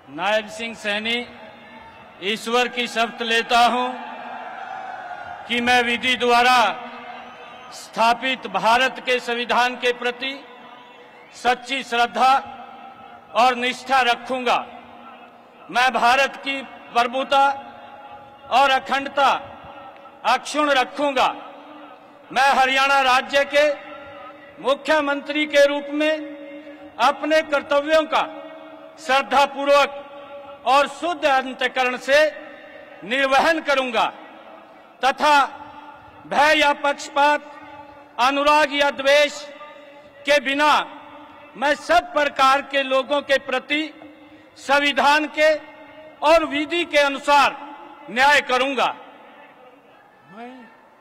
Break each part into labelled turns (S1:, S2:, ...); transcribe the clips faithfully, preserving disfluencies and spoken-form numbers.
S1: नायब सिंह सैनी ईश्वर की शपथ लेता हूं कि मैं विधि द्वारा स्थापित भारत के संविधान के प्रति सच्ची श्रद्धा और निष्ठा रखूंगा। मैं भारत की प्रभुता और अखंडता अक्षुण्ण रखूंगा। मैं हरियाणा राज्य के मुख्यमंत्री के रूप में अपने कर्तव्यों का श्रद्धापूर्वक और शुद्ध अंतःकरण से निर्वहन करूंगा तथा भय या पक्षपात, अनुराग या द्वेष के बिना मैं सब प्रकार के लोगों के प्रति संविधान के और विधि के अनुसार न्याय करूंगा। मैं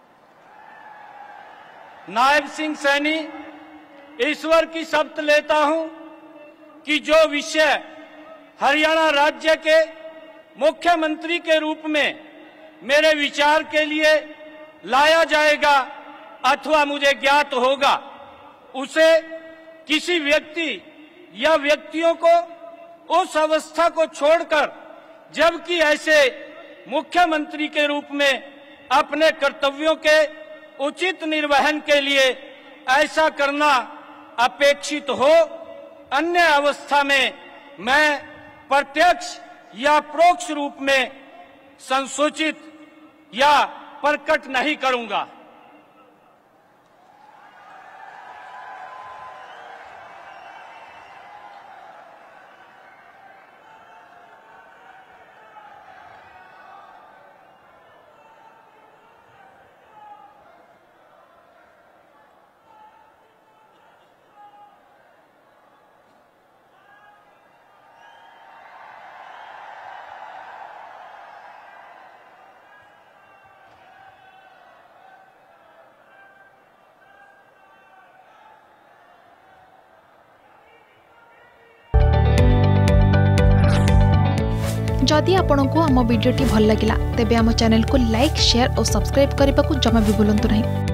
S1: नायब सिंह सैनी ईश्वर की शपथ लेता हूं कि जो विषय हरियाणा राज्य के मुख्यमंत्री के रूप में मेरे विचार के लिए लाया जाएगा अथवा मुझे ज्ञात होगा, उसे किसी व्यक्ति या व्यक्तियों को उस अवस्था को छोड़कर, जबकि ऐसे मुख्यमंत्री के रूप में अपने कर्तव्यों के उचित निर्वहन के लिए ऐसा करना अपेक्षित हो, अन्य अवस्था में मैं प्रत्यक्ष या परोक्ष रूप में संसूचित या प्रकट नहीं करूंगा।
S2: जदि आपंक आम भिडी भल लगा तेब आम चैनल को लाइक, शेयर और सब्सक्राइब करने को जमा भी भूलु नहीं।